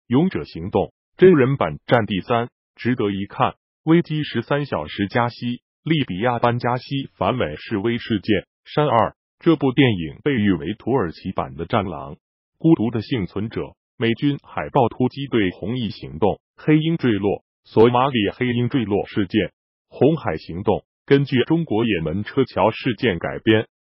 勇者行动》真人版战第3，值得一看。危机13小时加西，利比亚班加西反美示威事件。山2这部电影被誉为土耳其版的《战狼》。孤独的幸存者，美军海豹突击队红翼行动，黑鹰坠落，索马里黑鹰坠落事件。红海行动根据中国也门车桥事件改编。